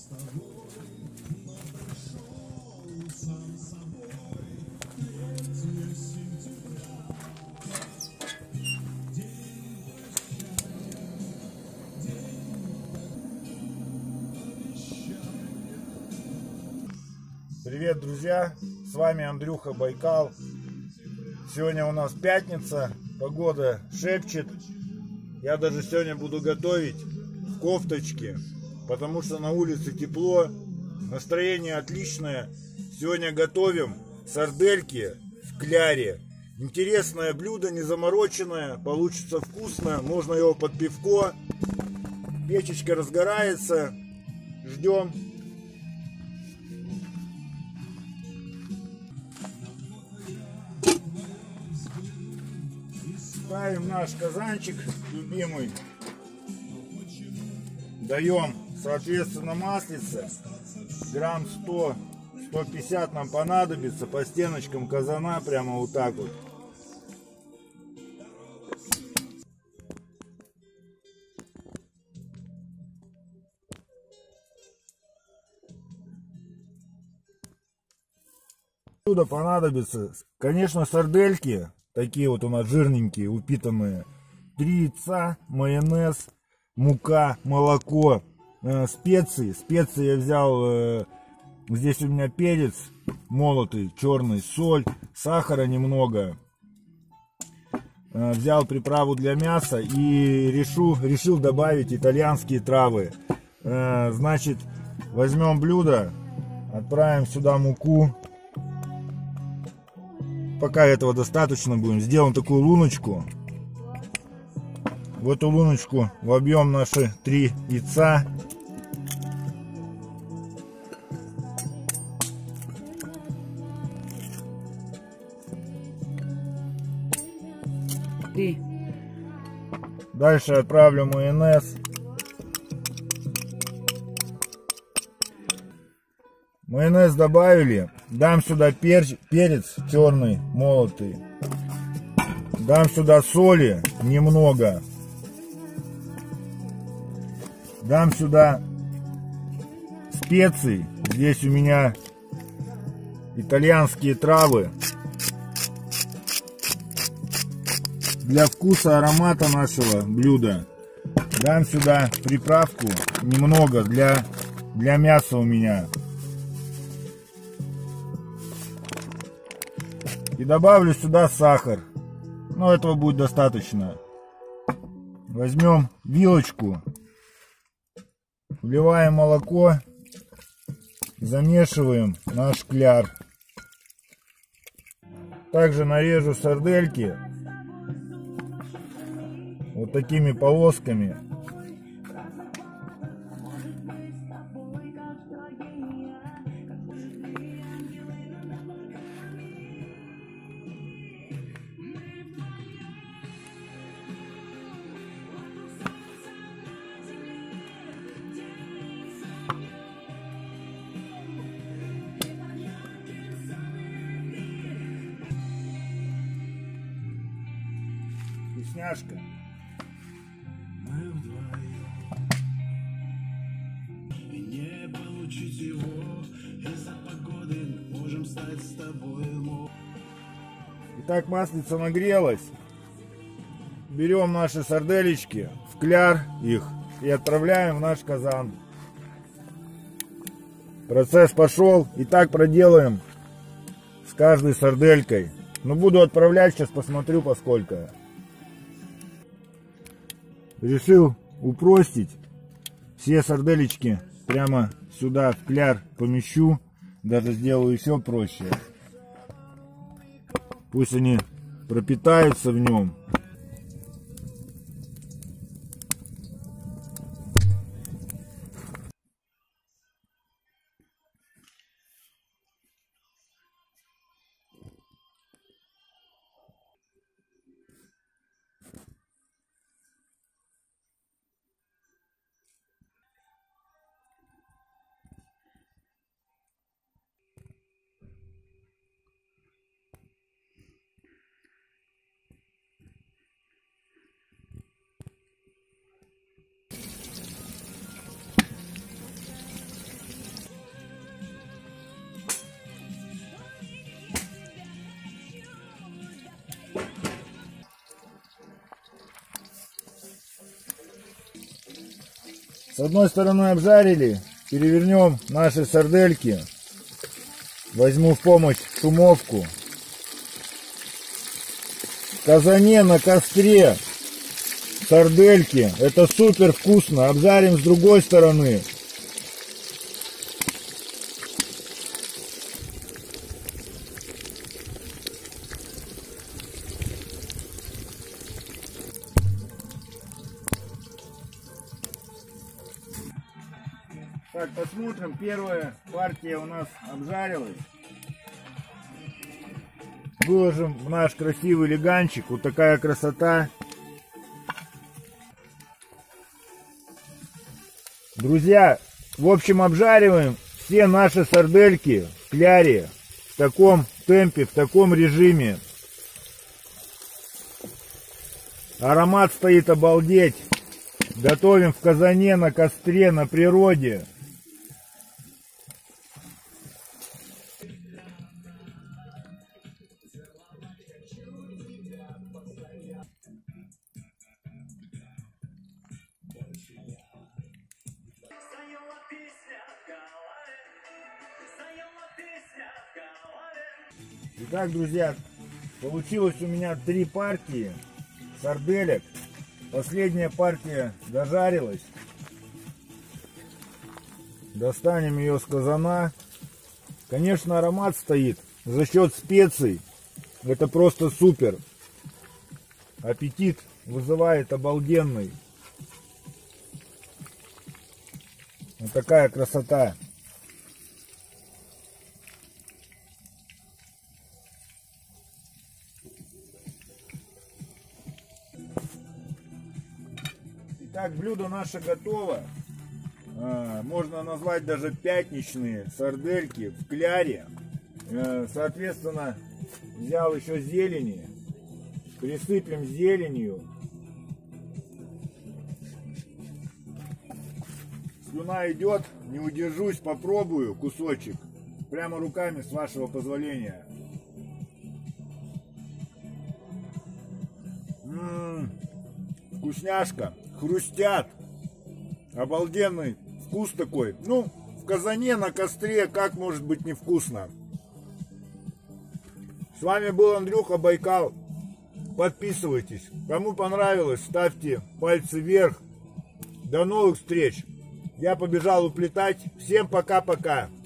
Привет, друзья! С вами Андрюха Байкал. Сегодня у нас пятница, погода шепчет. Я даже сегодня буду готовить в кофточке, потому что на улице тепло, настроение отличное. Сегодня готовим сардельки в кляре. Интересное блюдо, не замороченное, получится вкусно, можно его под пивко. Печечка разгорается, ждем. Ставим наш казанчик любимый, даем соответственно маслице, грамм 100-150 нам понадобится, по стеночкам казана прямо вот так вот. Отсюда понадобится, конечно, сардельки. Такие вот у нас жирненькие, упитанные. 3 яйца, майонез, мука, молоко, специи. Специи я взял, здесь у меня перец молотый, черный, соль, сахара немного. Взял приправу для мяса и решил добавить итальянские травы. Значит, возьмем блюдо, отправим сюда муку. Пока этого достаточно будем. Сделаем такую луночку. В эту луночку вобьем наши 3 яйца. Дальше отправлю майонез. Майонез добавили. Дам сюда перец черный, молотый. Дам сюда соли немного. Дам сюда специй. Здесь у меня итальянские травы. Для вкуса, аромата нашего блюда. Дам сюда приправку немного для мяса у меня. И добавлю сюда сахар. Но этого будет достаточно. Возьмем вилочку. Вливаем молоко. Замешиваем наш кляр. Также нарежу сардельки. Вот такими полосками. Вкусняшка. Мы вдвоем, и не получить его из-за погоды можем стать с тобой. Итак, маслица нагрелась. Берем наши сарделечки, в кляр их и отправляем в наш казан. Процесс пошел. И так проделаем с каждой сарделькой. Но буду отправлять, сейчас посмотрю поскольку. Решил упростить. Все сарделечки прямо сюда в кляр помещу. Даже сделаю еще проще. Пусть они пропитаются в нем. С одной стороны обжарили, перевернем наши сардельки. Возьму в помощь шумовку. В казане на костре сардельки. Это супер вкусно. Обжарим с другой стороны. Так, посмотрим. Первая партия у нас обжарилась. Выложим в наш красивый леганчик. Вот такая красота. Друзья, в общем, обжариваем все наши сардельки в кляре. В таком темпе, в таком режиме. Аромат стоит обалдеть. Готовим в казане, на костре, на природе. Итак, друзья, получилось у меня 3 партии сарделек. Последняя партия дожарилась. Достанем ее с казана. Конечно, аромат стоит за счет специй. Это просто супер. Аппетит вызывает обалденный. Вот такая красота. Итак, блюдо наше готово. Можно назвать даже пятничные сардельки в кляре. Соответственно, взял еще зелени. Присыпем зеленью. Слюна идет, не удержусь, попробую кусочек. Прямо руками, с вашего позволения. Вкусняшка, хрустят. Обалденный вкус такой. Ну, в казане, на костре, как может быть невкусно? С вами был Андрюха Байкал. Подписывайтесь. Кому понравилось, ставьте пальцы вверх. До новых встреч. Я побежал уплетать. Всем пока-пока.